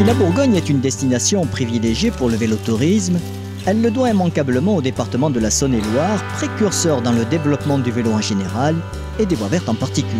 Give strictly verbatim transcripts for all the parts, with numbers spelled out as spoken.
Si la Bourgogne est une destination privilégiée pour le vélotourisme, elle le doit immanquablement au département de la Saône-et-Loire, précurseur dans le développement du vélo en général et des voies vertes en particulier.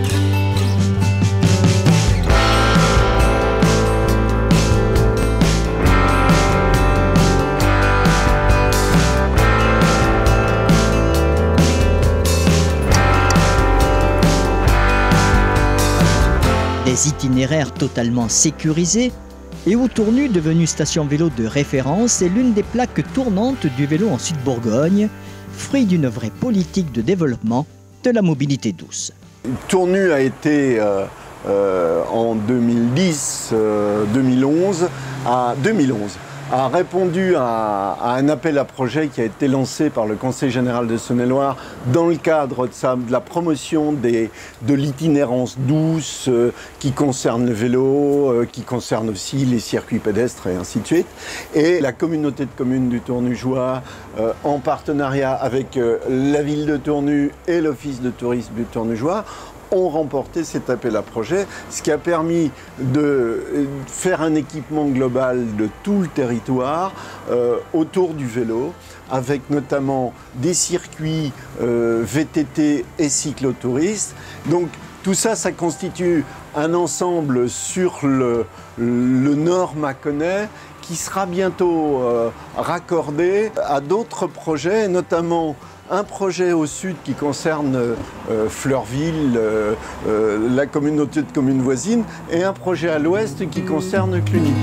Des itinéraires totalement sécurisés et où Tournu, devenue station vélo de référence, est l'une des plaques tournantes du vélo en Sud-Bourgogne, fruit d'une vraie politique de développement de la mobilité douce. Tournu a été euh, euh, en deux mille dix deux mille onze à deux mille onze a répondu à, à un appel à projet qui a été lancé par le Conseil général de Saône-et-Loire dans le cadre de, sa, de la promotion des, de l'itinérance douce euh, qui concerne le vélo, euh, qui concerne aussi les circuits pédestres et ainsi de suite. Et la communauté de communes du Tournugeois, euh, en partenariat avec euh, la ville de Tournu et l'office de tourisme du Tournugeois, ont remporté cet appel à projet, ce qui a permis de faire un équipement global de tout le territoire euh, autour du vélo, avec notamment des circuits euh, V T T et cyclotouristes. Donc tout ça, ça constitue un ensemble sur le, le nord mâconnais qui sera bientôt euh, raccordé à d'autres projets, notamment un projet au sud qui concerne euh, Fleurville, euh, euh, la communauté de communes voisines, et un projet à l'ouest qui concerne Cluny.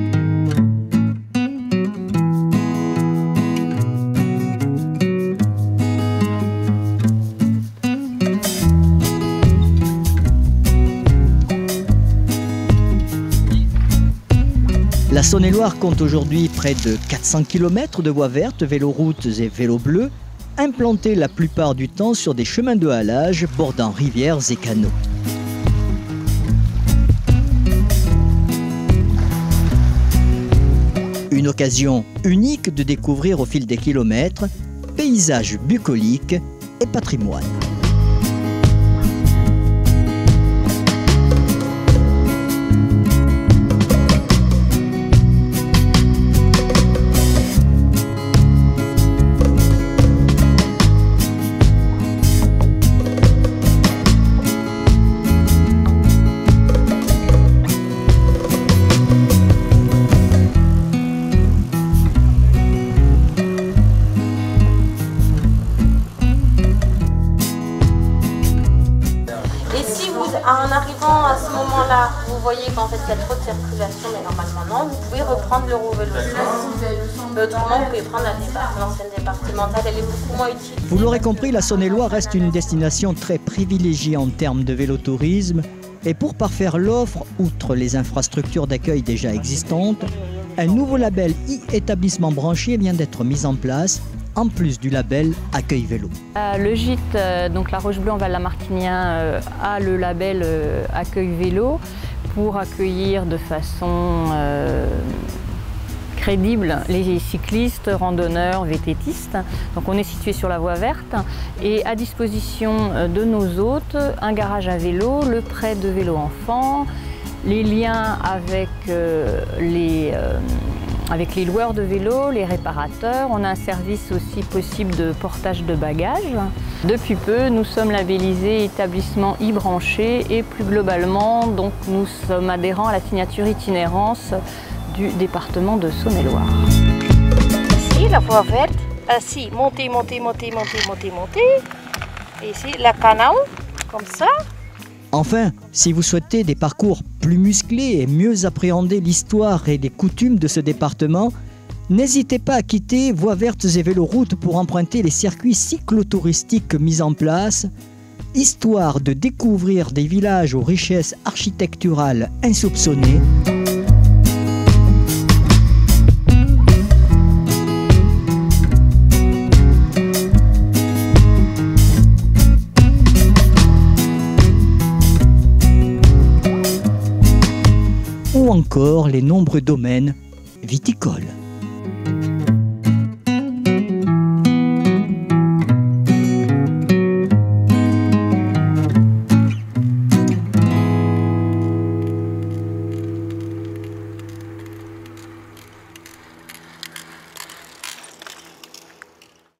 La Saône-et-Loire compte aujourd'hui près de quatre cents kilomètres de voies vertes, véloroutes et vélos bleus, implantés la plupart du temps sur des chemins de halage bordant rivières et canaux. Une occasion unique de découvrir au fil des kilomètres paysages bucoliques et patrimoine. En arrivant à ce moment-là, vous voyez qu'en fait il y a trop de circulation, mais normalement non, vous pouvez reprendre l'Eurovélo. Autrement, vous pouvez prendre la l'ancienne départementale, elle est beaucoup moins utile. Vous l'aurez compris, la Saône-et-Loire reste une destination très privilégiée en termes de vélotourisme. Et pour parfaire l'offre, outre les infrastructures d'accueil déjà existantes, un nouveau label e-établissement branché vient d'être mis en place, en plus du label Accueil Vélo. Euh, le gîte, euh, donc la Roche Bleue en Val-la-Martinien, euh, a le label euh, Accueil Vélo pour accueillir de façon euh, crédible les cyclistes, randonneurs, vététistes. Donc on est situé sur la voie verte et à disposition de nos hôtes, un garage à vélo, le prêt de vélos enfants, les liens avec euh, les... Euh, avec les loueurs de vélos, les réparateurs. On a un service aussi possible de portage de bagages. Depuis peu, nous sommes labellisés établissement e-branché et plus globalement, donc, nous sommes adhérents à la signature itinérance du département de Saône-et-Loire. Ici, la voie verte, ici, monter, monter, monter, monter, monter, monter. Et ici, la canal, comme ça. Enfin, si vous souhaitez des parcours plus musclés et mieux appréhender l'histoire et les coutumes de ce département, n'hésitez pas à quitter Voies vertes et véloroutes pour emprunter les circuits cyclotouristiques mis en place, histoire de découvrir des villages aux richesses architecturales insoupçonnées. Ou encore les nombreux domaines viticoles.